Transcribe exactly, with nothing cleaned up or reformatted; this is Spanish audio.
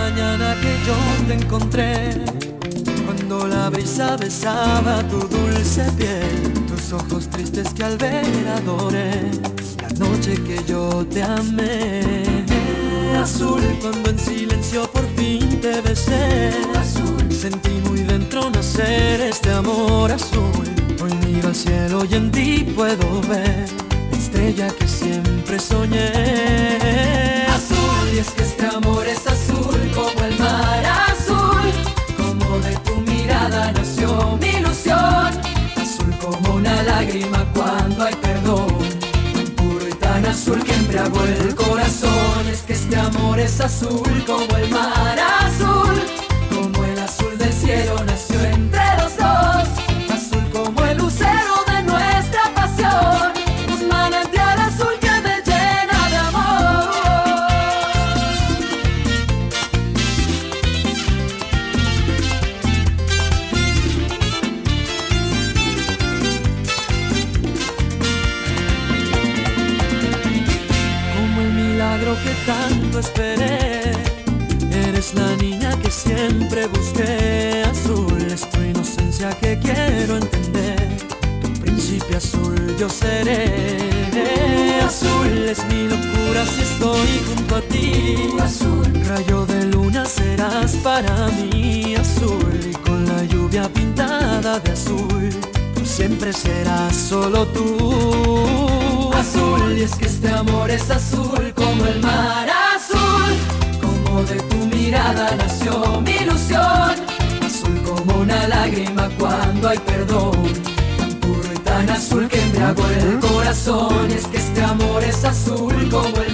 mañana que yo te encontré, cuando la brisa besaba tu dulce piel, tus ojos tristes que al ver adoré, la noche que yo te amé. Azul, cuando en silencio por fin te besé, azul, sentí muy dentro nacer este amor azul. Hoy miro al cielo y en ti puedo ver la estrella que siempre soñé. Azul, y es que este amor es azul como el mar azul, como de tu mirada nació mi ilusión. Azul como una lágrima cuando hay perdón, tan puro y tan azul que embriagó el corazón. Es que este amor es azul como el mar azul, como el azul del cielo nació entre los dos. Azul como el lucero de nuestra pasión, un manantial azul que me llena de amor. Como el milagro que tanto esperé, eres la niña que siempre busqué. Azul es tu inocencia que quiero entender, tu príncipe azul yo seré. Azul es mi locura si estoy junto a ti. Azul, rayo de luna serás para mí. Azul, y con la lluvia pintada de azul, por siempre serás solo tú. Azul, y es que este amor es azul como el mar azul, como de tu mirada nació mi ilusión. Azul como una lágrima cuando hay perdón, tan puro y tan azul que embriagó el corazón. Y es que este amor es azul como el